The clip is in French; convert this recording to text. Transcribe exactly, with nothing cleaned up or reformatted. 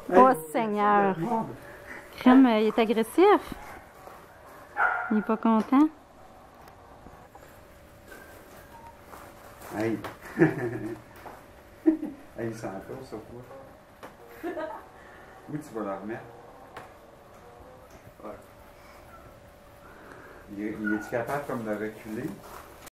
Oh Seigneur! Crème, il est agressif. Il est pas content. Hey! Hey, il s'entoure sur toi. Où tu vas la remettre? Ouais. Il, il est-tu capable comme de reculer?